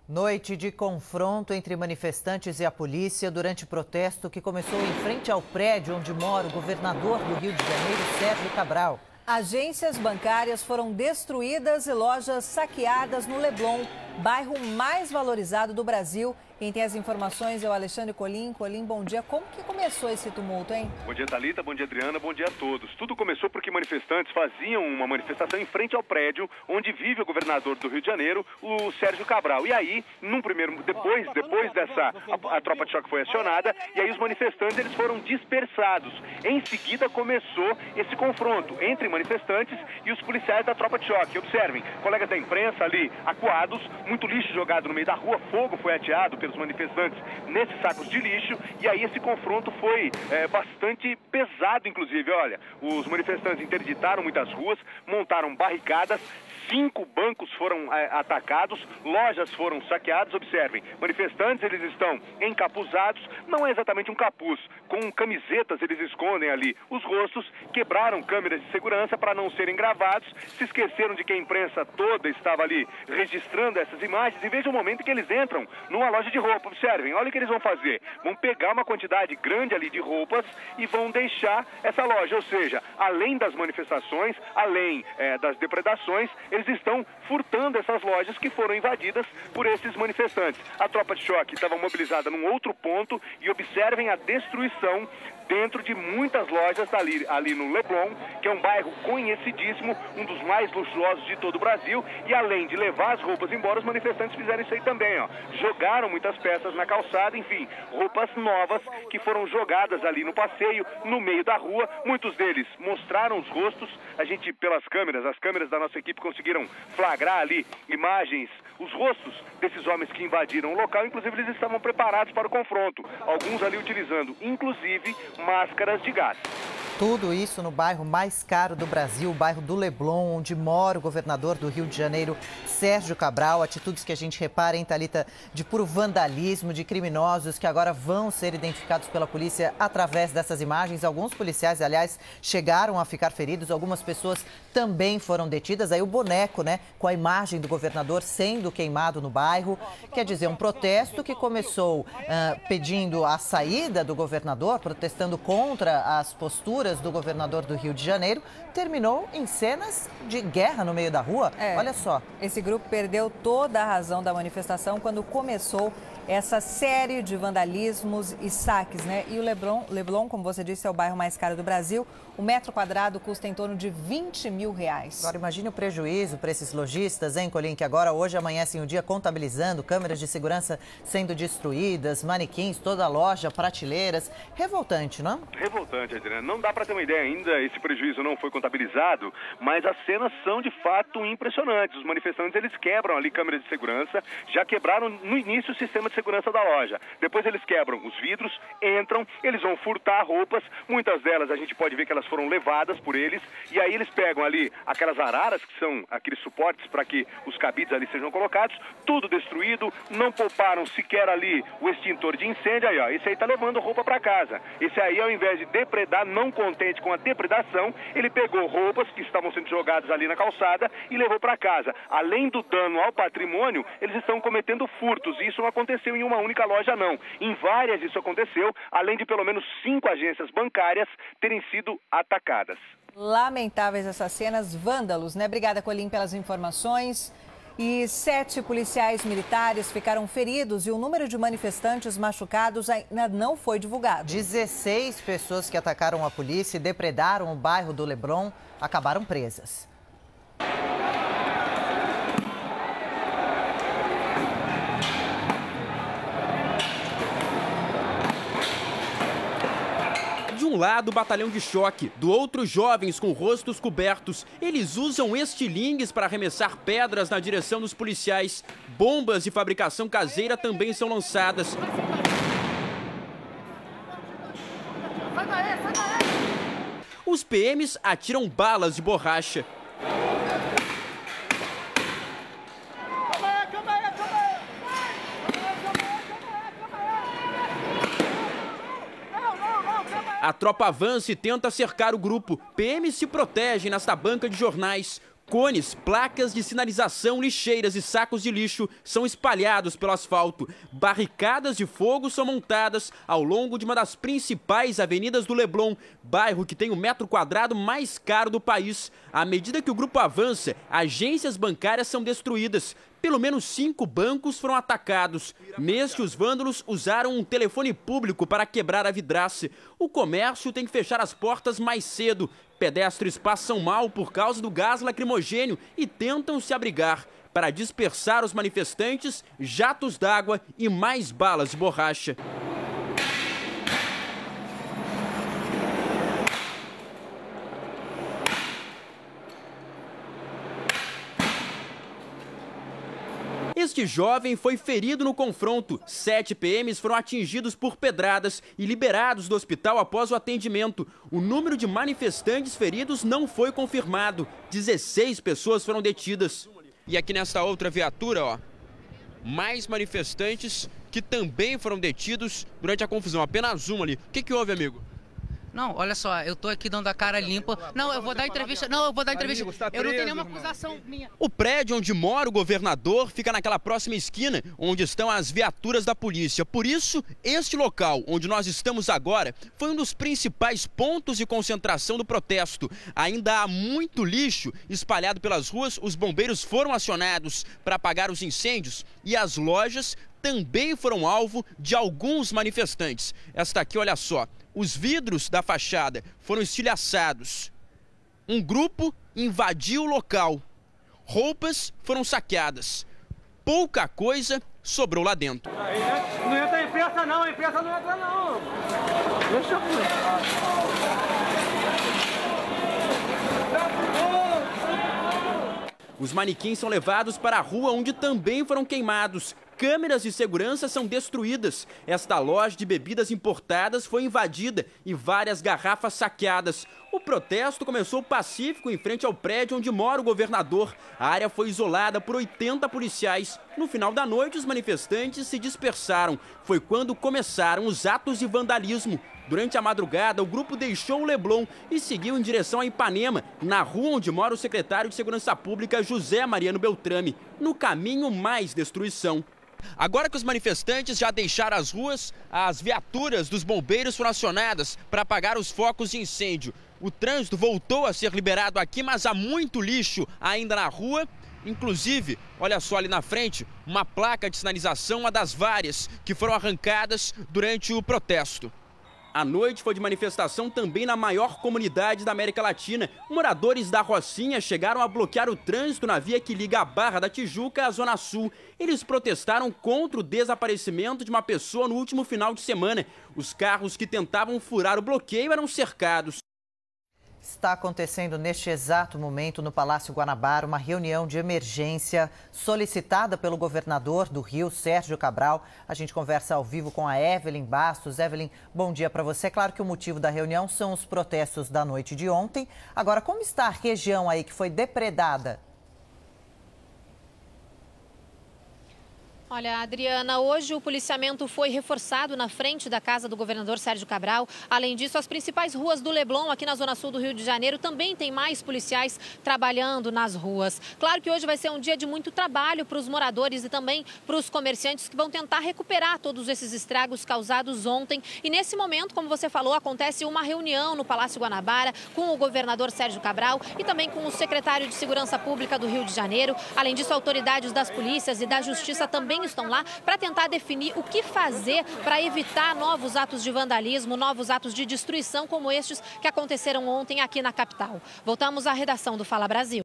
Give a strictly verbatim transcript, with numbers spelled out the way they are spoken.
Noite de confronto entre manifestantes e a polícia durante protesto que começou em frente ao prédio onde mora o governador do Rio de Janeiro, Sérgio Cabral. Agências bancárias foram destruídas e lojas saqueadas no Leblon, bairro mais valorizado do Brasil. Quem tem as informações é o Alexandre Colim. Colim, bom dia. Como que começou esse tumulto, hein? Bom dia, Thalita. Bom dia, Adriana. Bom dia a todos. Tudo começou porque manifestantes faziam uma manifestação em frente ao prédio onde vive o governador do Rio de Janeiro, o Sérgio Cabral. E aí, num primeiro, depois, depois dessa, a, a tropa de choque foi acionada e aí os manifestantes eles foram dispersados. Em seguida começou esse confronto entre manifestantes e os policiais da tropa de choque. Observem, colegas da imprensa ali acuados, muito lixo jogado no meio da rua, fogo foi ateado pelos manifestantes nesses sacos de lixo e aí esse confronto foi é, bastante pesado, inclusive. Olha, os manifestantes interditaram muitas ruas, montaram barricadas, cinco bancos foram é, atacados, lojas foram saqueadas. Observem, manifestantes eles estão encapuzados, não é exatamente um capuz, com camisetas eles escondem ali os rostos, quebraram câmeras de segurança para não serem gravados, se esqueceram de que a imprensa toda estava ali registrando essas imagens e veja o momento em que eles entram numa loja de roupa. Observem, olha o que eles vão fazer, vão pegar uma quantidade grande ali de roupas e vão deixar essa loja, ou seja, além das manifestações, além é, das depredações, eles estão furtando essas lojas que foram invadidas por esses manifestantes. A tropa de choque estava mobilizada num outro ponto e observem a destruição dentro de muitas lojas ali, ali no Leblon, que é um bairro conhecidíssimo, um dos mais luxuosos de todo o Brasil, e além de levar as roupas embora, os manifestantes fizeram isso aí também, ó. Jogaram muitas peças na calçada, enfim, roupas novas que foram jogadas ali no passeio, no meio da rua. Muitos deles mostraram os rostos, a gente pelas câmeras, as câmeras da nossa equipe conseguiram flagrar ali imagens, os rostos desses homens que invadiram o local, inclusive eles estavam preparados para o confronto, alguns ali utilizando, inclusive, máscaras de gás. Tudo isso no bairro mais caro do Brasil, o bairro do Leblon, onde mora o governador do Rio de Janeiro, Sérgio Cabral. Atitudes que a gente repara, hein, Thalita, de puro vandalismo, de criminosos que agora vão ser identificados pela polícia através dessas imagens. Alguns policiais, aliás, chegaram a ficar feridos, algumas pessoas também foram detidas. Aí o boneco, né, com a imagem do governador sendo queimado no bairro. Quer dizer, um protesto que começou uh, pedindo a saída do governador, protestando contra as posturas do governador do Rio de Janeiro, terminou em cenas de guerra no meio da rua. É, olha só. Esse grupo perdeu toda a razão da manifestação quando começou essa série de vandalismos e saques, né? E o Leblon, Leblon, como você disse, é o bairro mais caro do Brasil. O metro quadrado custa em torno de vinte mil reais. Agora imagine o prejuízo para esses lojistas, hein, Colim, que agora hoje amanhecem o dia contabilizando, câmeras de segurança sendo destruídas, manequins, toda a loja, prateleiras. Revoltante, não? Revoltante, Adriana. Não dá para ter uma ideia ainda, esse prejuízo não foi contabilizado, mas as cenas são de fato impressionantes. Os manifestantes, eles quebram ali câmeras de segurança, já quebraram no início o sistema de segurança da loja. Depois eles quebram os vidros, entram, eles vão furtar roupas, muitas delas a gente pode ver que elas foram levadas por eles, e aí eles pegam ali aquelas araras, que são aqueles suportes para que os cabides ali sejam colocados, tudo destruído, não pouparam sequer ali o extintor de incêndio. Aí, ó, esse aí tá levando roupa para casa. Esse aí, ao invés de depredar, não contente com a depredação, ele pegou roupas que estavam sendo jogadas ali na calçada e levou para casa. Além do dano ao patrimônio, eles estão cometendo furtos, e isso não aconteceu em uma única loja, não. Em várias isso aconteceu, além de pelo menos cinco agências bancárias terem sido atacadas. Lamentáveis essas cenas, vândalos, né? Obrigada, Colim, pelas informações. E sete policiais militares ficaram feridos e o número de manifestantes machucados ainda não foi divulgado. dezesseis pessoas que atacaram a polícia e depredaram o bairro do Leblon acabaram presas. De um lado, o batalhão de choque, do outro, jovens com rostos cobertos. Eles usam estilingues para arremessar pedras na direção dos policiais. Bombas de fabricação caseira também são lançadas. Os P Ms atiram balas de borracha. A tropa avança e tenta cercar o grupo. P Ms se protegem nesta banca de jornais. Cones, placas de sinalização, lixeiras e sacos de lixo são espalhados pelo asfalto. Barricadas de fogo são montadas ao longo de uma das principais avenidas do Leblon, bairro que tem o metro quadrado mais caro do país. À medida que o grupo avança, agências bancárias são destruídas. Pelo menos cinco bancos foram atacados. Neste, os vândalos usaram um telefone público para quebrar a vidraça. O comércio tem que fechar as portas mais cedo. Pedestres passam mal por causa do gás lacrimogênio e tentam se abrigar. Para dispersar os manifestantes, jatos d'água e mais balas de borracha. Este jovem foi ferido no confronto. Sete P Ms foram atingidos por pedradas e liberados do hospital após o atendimento. O número de manifestantes feridos não foi confirmado. dezesseis pessoas foram detidas. E aqui nesta outra viatura, ó, mais manifestantes que também foram detidos durante a confusão. Apenas um ali. O que que houve, amigo? Não, olha só, eu tô aqui dando a cara limpa. Não, eu vou dar entrevista. Não, eu vou dar entrevista. Eu não tenho nenhuma acusação minha. O prédio onde mora o governador fica naquela próxima esquina onde estão as viaturas da polícia. Por isso, este local onde nós estamos agora foi um dos principais pontos de concentração do protesto. Ainda há muito lixo espalhado pelas ruas. Os bombeiros foram acionados para apagar os incêndios e as lojas também foram alvo de alguns manifestantes. Esta aqui, olha só. Os vidros da fachada foram estilhaçados. Um grupo invadiu o local. Roupas foram saqueadas. Pouca coisa sobrou lá dentro. Não entra a imprensa não, a imprensa não entra não. Deixa eu... Os manequins são levados para a rua onde também foram queimados. Câmeras de segurança são destruídas. Esta loja de bebidas importadas foi invadida e várias garrafas saqueadas. O protesto começou pacífico em frente ao prédio onde mora o governador. A área foi isolada por oitenta policiais. No final da noite, os manifestantes se dispersaram. Foi quando começaram os atos de vandalismo. Durante a madrugada, o grupo deixou o Leblon e seguiu em direção a Ipanema, na rua onde mora o secretário de Segurança Pública, José Mariano Beltrame. No caminho, mais destruição. Agora que os manifestantes já deixaram as ruas, as viaturas dos bombeiros foram acionadas para apagar os focos de incêndio. O trânsito voltou a ser liberado aqui, mas há muito lixo ainda na rua. Inclusive, olha só ali na frente, uma placa de sinalização, uma das várias que foram arrancadas durante o protesto. A noite foi de manifestação também na maior comunidade da América Latina. Moradores da Rocinha chegaram a bloquear o trânsito na via que liga a Barra da Tijuca à Zona Sul. Eles protestaram contra o desaparecimento de uma pessoa no último final de semana. Os carros que tentavam furar o bloqueio eram cercados. Está acontecendo neste exato momento no Palácio Guanabara uma reunião de emergência solicitada pelo governador do Rio, Sérgio Cabral. A gente conversa ao vivo com a Evelyn Bastos. Evelyn, bom dia para você. Claro que o motivo da reunião são os protestos da noite de ontem. Agora, como está a região aí que foi depredada? Olha, Adriana, hoje o policiamento foi reforçado na frente da casa do governador Sérgio Cabral. Além disso, as principais ruas do Leblon, aqui na zona sul do Rio de Janeiro, também tem mais policiais trabalhando nas ruas. Claro que hoje vai ser um dia de muito trabalho para os moradores e também para os comerciantes que vão tentar recuperar todos esses estragos causados ontem. E nesse momento, como você falou, acontece uma reunião no Palácio Guanabara com o governador Sérgio Cabral e também com o secretário de Segurança Pública do Rio de Janeiro. Além disso, autoridades das polícias e da Justiça também estão lá para tentar definir o que fazer para evitar novos atos de vandalismo, novos atos de destruição como estes que aconteceram ontem aqui na capital. Voltamos à redação do Fala Brasil.